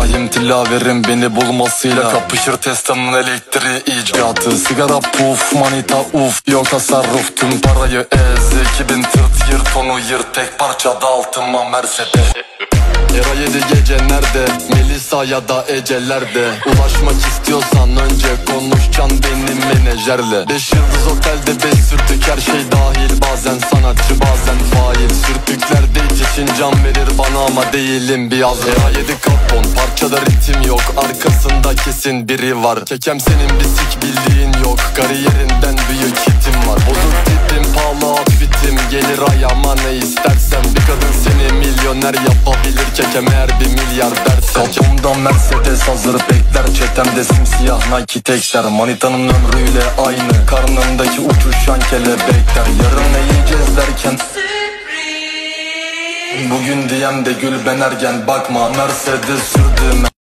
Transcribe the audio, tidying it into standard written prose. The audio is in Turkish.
İbrahim Tilaver'in beni bulmasıyla kapışır Tesla'nın elektriği icatı. Sigara puf, manita uf, yok tasarruf, tüm parayı ez. 2000 tırt yırt onu yırt, tek parçada altıma Mercedes. Era 7 gece nerede? Melisa ya da Ece'lerde. Ulaşmak istiyorsan önce konuşacaksın benim menajerle. 5 yıldız otelde 5 sürtük, her şey dahil. Bazen sanatçı bazen fail. Sürtükler date için can verir bana ama değilim bir az. Era 7 kapon, parçada ritim yok, arkasında kesin biri var. Kekem senin bir sik bildiğin yok, kariyerinden büyük hitim var. Bozuk tipim, pahalı outfitim, gelir ayağıma ne istersen. Bir kadın seni milyoner yapabilir, kekem eğer 1 milyar dersen. Kapımda Mercedes hazır bekler, çetemde simsiyah Nike tekler. Manitanın ömrüyle aynı, karnındaki uçuşan kelebekler. Yarın ne yiyeceğiz derken bugün diyem de gül ben ergen, bakma Mercedes sürdüğüme.